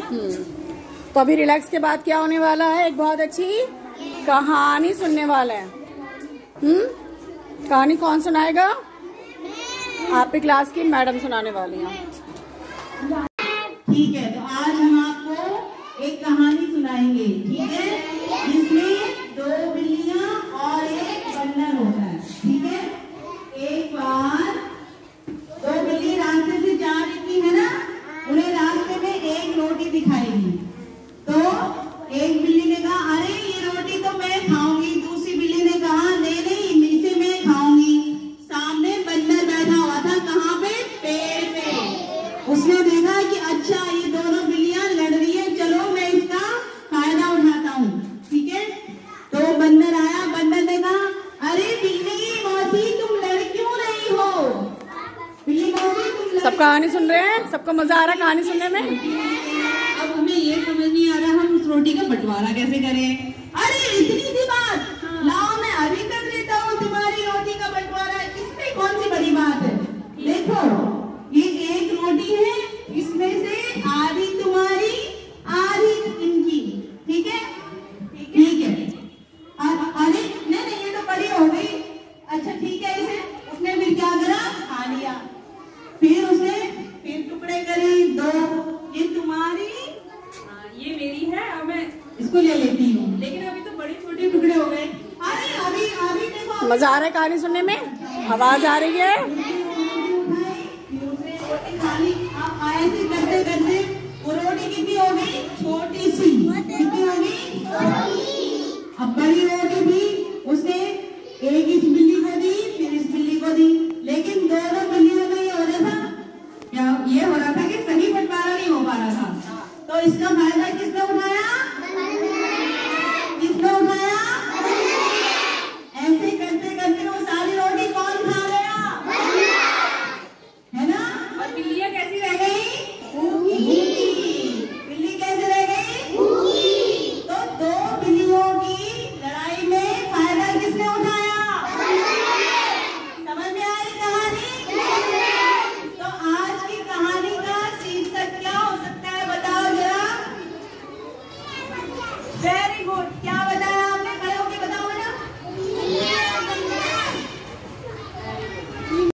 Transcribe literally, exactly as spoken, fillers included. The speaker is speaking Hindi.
हम्म तो अभी रिलैक्स के बाद क्या होने वाला है? एक बहुत अच्छी कहानी सुनने वाला है। हम्म कहानी कौन सुनाएगा? आपकी क्लास की मैडम सुनाने वाली हैं। ठीक है, तो आज हम आपको एक कहानी सुनाएंगे, ठीक है, जिसमें दो बिल्लियां और एक बंदर होता है। ठीक है, एक बार दो बिल्ली रास्ते से जा रही थी, है ना, उन्हें रास्ते में एक रोटी दिखाएगी। तो एक बिल्ली ने कहा, अरे ये रोटी तो मैं खाऊंगी। दूसरी बिल्ली ने कहा, नहीं नहीं, इसे मैं खाऊंगी। सामने बंदर बैठा हुआ था, कहाँ पे? पेड़ पे। उसने देखा कि अच्छा ये दोनों बिल्लियां लड़ रही है, चलो मैं इसका फायदा उठाता हूँ। ठीक है, तो बंदर आया। बंदर ने कहा, अरे बिल्ली मौसी तुम लड़ क्यों रही हो? बिल्ली मौसी तुम सब कहानी सुन रहे हैं? सबको मजा आ रहा है कहानी सुनने में? अब हमें ये समझ नहीं आ रहा हम उस रोटी का बंटवारा कैसे करें। अरे इतनी सी बात, लाओ मैं अभी कर लेता हूँ तुम्हारी रोटी का बंटवारा, इसमें कौन सी बड़ी बात है। देखो ये एक रोटी है, इसमें से आधी तुम्हारी आधी इनकी। ठीक है, ठीक है। अरे नहीं नहीं, ये तो बड़ी हो गई। अच्छा ठीक है, इसे उसने फिर क्या करा? खा लिया। फिर उसने फिर टुकड़े करे दो, ये तुम्हारी, ये मेरी है, अब मैं इसको ले लेती हूँ। लेकिन अभी तो बड़े छोटे टुकड़े हो गए। अरे अभी अभी देखो, मजा आ रहा है कहानी सुनने में? आवाज आ रही है? खाली आप ऐसे करते करते वो रोटी कितनी हो गई? छोटी सी। कितनी हो गई? अब बड़ी रोटी भी उसने एक इस बिल्ली को दी, फिर इस बिल्ली को दी, लेकिन दोनों बिल्लियों में ये हो रहा था, क्या ये हो रहा था कि सही बंटवारा नहीं हो पा रहा था। तो इसका फायदा